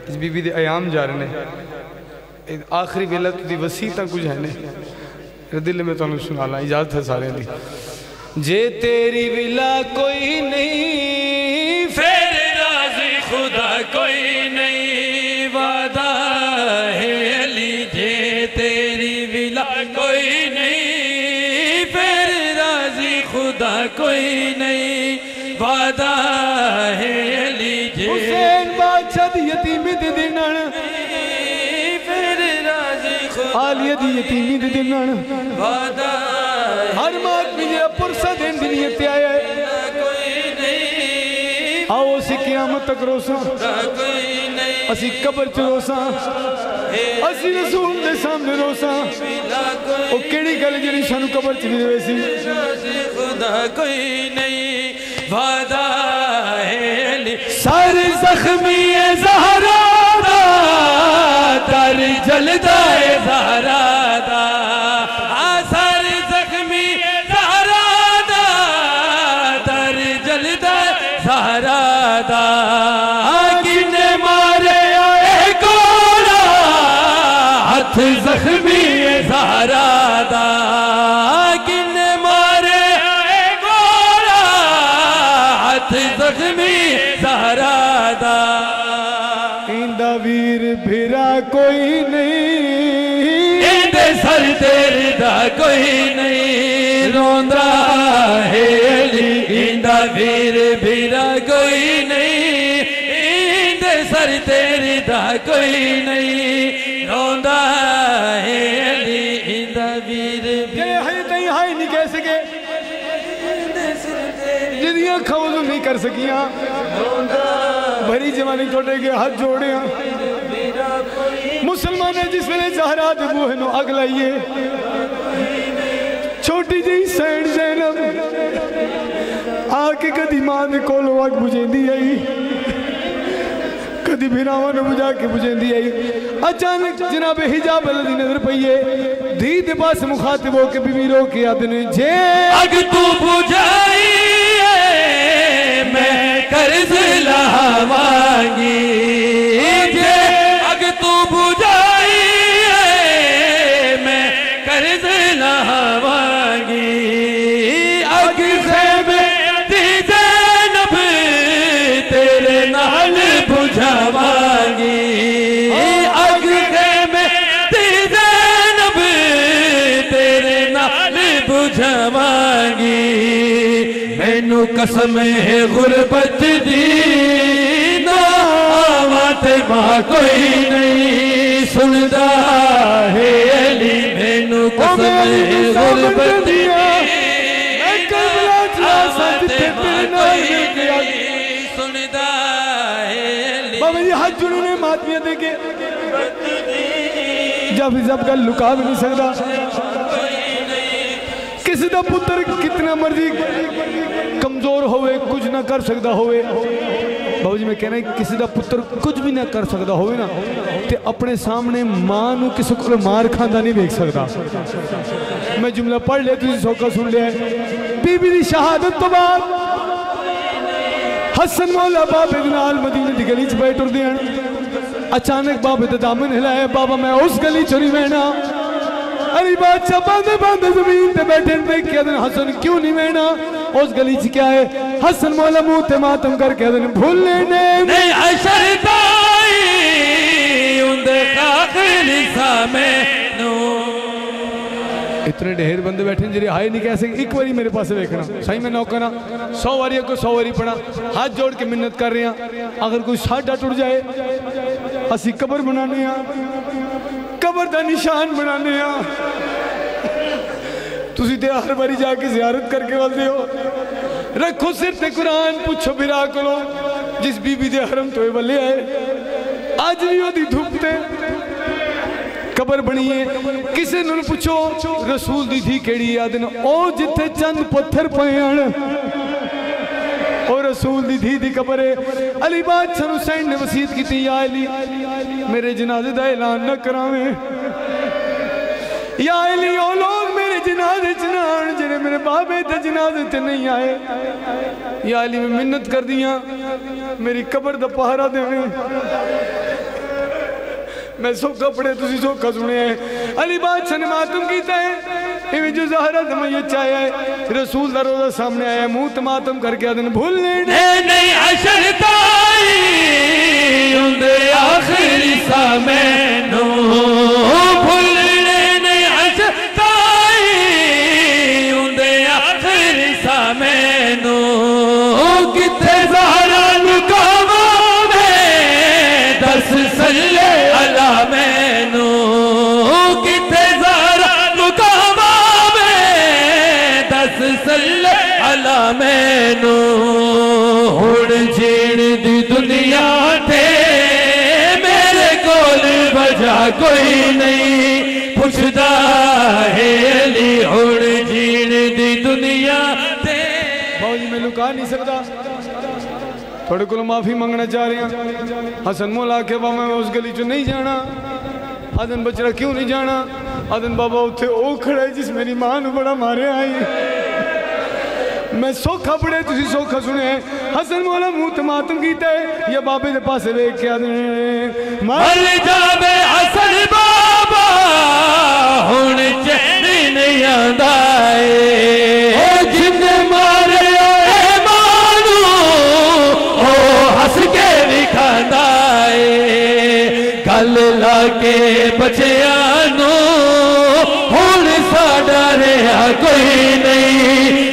बीबी दे आयाम जा रहे हैं आखिरी वेला तुझी वसीयतां कुछ है ने दिल में तुहानू सुना ला इजाजत है सारे दी। जे तेरी विला कोई नहीं फिर राज़ी खुदा कोई नहीं वादा है अली। जे तेरी विला कोई नहीं फिर राज़ी खुदा कोई नहीं वादा है अली। जे हुसैन बादशाह दी यतीमी दे दिनण फिर राज़ी खुदा आलिया दी यतीमी दे दिनण वादा हर आदमी जो पुरसा देन दी नीयत ते आया है कोई नहीं आओ असी क़यामत तक रोसा कोई नहीं असी कब्र च रोसा असी रसूल दे सामने रोसा ओ केड़ी गल जेड़ी सानू कब्र च नहीं वेसी खुदा कोई नहीं वादा है अली। सर जख्मी है ज़हरा दा दर जलदा है ज़हरा दा सर जख्मी ज़हरा दा दर जलदा ज़हरा दा किने मारे आए कोड़ा हाथ जख्मी है ज़हरा दा किने मारे आए कोड़ा हाथ जख्मी ज़हरा दा। इंदा वीर भिरा कोई नहीं इंदे सर तेरे दा कोई नहीं रोंदा है अली। इंदा वीर भिरा कोई नहीं इंदे सर तेरे दा कोई नहीं रोंदा है अली। इंदा वीर ये हजे तई हाय नहीं कह सके जिदियां खौज नहीं कर सकियां भरी जवानी थोड़े के हाथ जोड़े मुसलमान ने जिस वेले ज़हरा दे बूहे नूं अग लाइए छोटी जी सैन ज़ैनब आके कदी मां दे कोलों अग बुझेंदी आई कदी भिरावां नूं बुझा के बुझेंदी आई। अचानक जनाब हिजाब अल्लाह दी नजर पईए धी दे पास मुखातिब होके बीवी रो के आदने जे अग तू बुझाई मैं कर्ज लावांगी। जे अग तू बुझाई मैं कर्ज लावांगी। अग खैमे दी ज़ैनब तेरे नाल बुझावांगी। अग खैमे दी ज़ैनब तेरे नाल बुझावांगी। मैनू कसम है गुरबत दी ना आवाते मां कोई नहीं सुनदा है अली। मैनू कसम है गुरबत दी आवाते मां कोई नहीं सुनदा है अली। बाबा जी हाथ जुड़े ने मातमिया दे के जब गल लुका भी नहीं सकता किसी का पुत्र कितना मर्जी कमजोर होवे कुछ ना कर सकता होवे बाबू जी मैं कहना किसी का पुत्र कुछ भी ना कर सकता होवे ना ते अपने सामने मां नू किसी को मार खांदा नहीं देख सकता। मैं जुमला पढ़ लिया तुझे सौखा सुन लिया बीबी की शहादत तो बाद हसन मौला बाबे दे नाल मदीने की गली च बैठ टुरदे हैं। अचानक बाबे दा दामन हिलाया बाबा मैं उस गली चोरी बहना अली बादशाह बांधे बांधे जमीन पे बैठे देखे हसन क्यों नहीं बहना उस गली च क्या है हसन मौला मुंह ते मातम करके भूलने नहीं अशरदाई उंदे कातिल सामने इतने ढेर बंदे बैठे जिरे हाय नहीं कह सके एक बारी मेरे पास देखना सही मैं नौकरा 100 बारी को 100 बारी पढ़ा हाथ जोड़ के मिन्नत कर रहे हैं अगर कोई साडा टुट जाए असी कब्र बनाने कब्र का निशान बनाने तुसी ते हर बारी जाके जियारत करके आते हो रखो सिर ते कुरान पूछो बिरा को जिस बीबी दे हरम तो वाले आए अज भी ओदी धुप ते कबर बनी है किसी ने पूछो रसूल दी थी केड़ी याद न ओ जिथे चंद पत्थर पे और रसूल दी थी दी कबर है अली बादशाह हुसैन ने वसीयत की या अली मेरे जनाजे दा ऐलान न करावे या अली ओ लोग मेरे जनाजे च ना आन जेड़े मेरे बाबे दे जनाजे ते नहीं आए या अली मैं मिन्नत कर दियां मेरी कबर दा पहरा देवे मैं सौखा पढ़े तुसी सौखा सुने अली बादशाह ने मातम कीता है इवें जो ज़हरा दा मैयत आया है रसूल दा रोज़ा सामने आया मुंह ते मातम करके आदन भूलने नहीं अशर ताई उंदे आखिरी समय नो भूलने नहीं अशर ताई उंदे आखिरी समय नो किथे ज़हरा नुकावा में दस सल्ले अला मैनू किथे ज़हरा नुकावा में दस सल्ले अला मैनू हुण जीण दी दुनिया ते मेरे कोल वजह कोई नहीं पुछदा है अली हुण जीण दी दुनिया ते बाबू मैं लुका नहीं सकता थोड़े को माफी मंगना चाह रहे हैं हसन मौला के बाबा मैं उस गली चो नहीं जाना आदन बचरा क्यों नहीं जाना आदन बाबा उत्थे ओ खड़ा है जिस मेरी मां नू बड़ा मारे आई मैं सौखा पढ़े तुसी सौखा सुने हसन मौला मुंह ते मातम कीता है या बाबे दे पासे वेख के आदन मर जावे हसन बाबा हुण चैन नहीं आंदा ए जिन्ने मारे हस के भी खांदा गल लाके बचिया नू हुण साडा रहा कोई नहीं